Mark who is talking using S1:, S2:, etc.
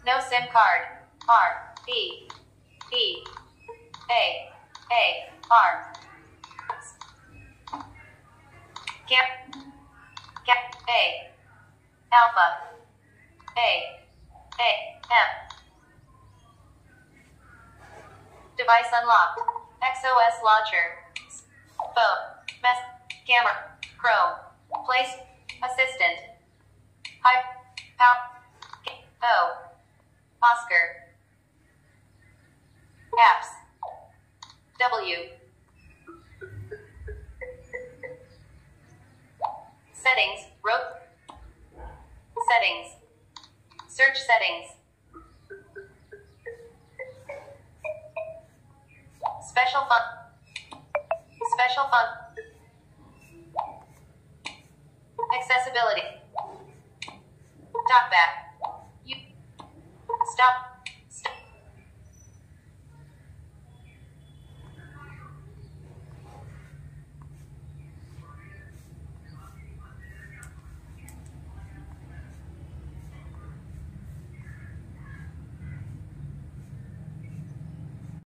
S1: No SIM card. R. B. B. A. A. R. Cap. Cap. A. Alpha. A. A. M. Device unlocked. XOS launcher. Phone. Mess. Camera. Chrome. Place. Assistant. Hi. Pow. O. Oscar. Apps. W. Settings. Settings. Search settings. Special fun. Special fun. Accessibility. Talkback. Stop.